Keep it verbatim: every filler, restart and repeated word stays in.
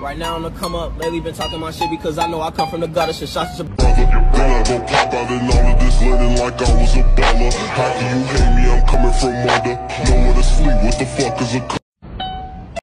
Right now on the come up, lately been talking my shit because I know I come from the gutter. Shit, shots to brother. Then I go pop out in all of this linen like I was a baller. How can you hate me? I'm coming from under. Nowhere to sleep. What the fuck is a